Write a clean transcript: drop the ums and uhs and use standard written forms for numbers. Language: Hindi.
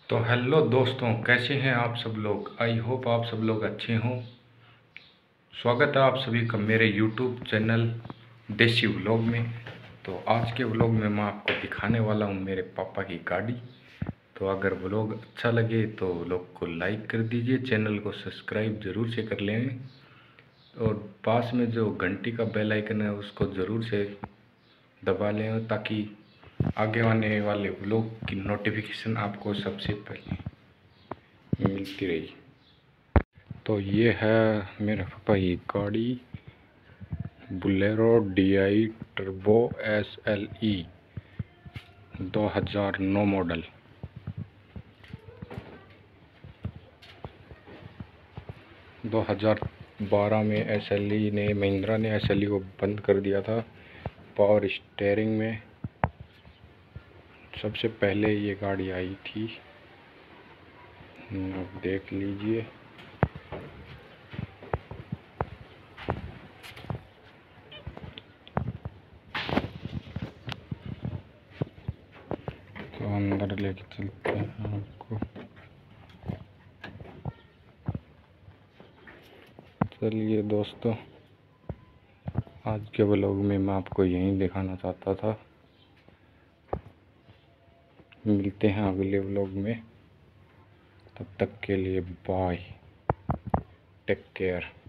तो हेलो दोस्तों, कैसे हैं आप सब लोग। आई होप आप सब लोग अच्छे हों। स्वागत है आप सभी का मेरे यूट्यूब चैनल देसी व्लॉग में। तो आज के व्लॉग में मैं आपको दिखाने वाला हूं मेरे पापा की गाड़ी। तो अगर व्लॉग अच्छा लगे तो व्लॉग को लाइक कर दीजिए, चैनल को सब्सक्राइब ज़रूर से कर लें और पास में जो घंटी का बेल आइकन है उसको ज़रूर से दबा लें ताकि आगे आने वाले व्लॉग की नोटिफिकेशन आपको सबसे पहले मिलती रही। तो ये है मेरे पापा की गाड़ी Bolero DI turbo SLE 2009 model. 2012 में SLE ने महिंद्रा ने SLE को बंद कर दिया था। पावर स्टीयरिंग में सबसे पहले ये गाड़ी आई थी, आप देख लीजिए। तो अंदर लेके चलते हैं आपको। चलिए दोस्तों, आज के व्लॉग में मैं आपको यही दिखाना चाहता था। मिलते हैं अगले व्लॉग में, तब तक के लिए बाय, टेक केयर।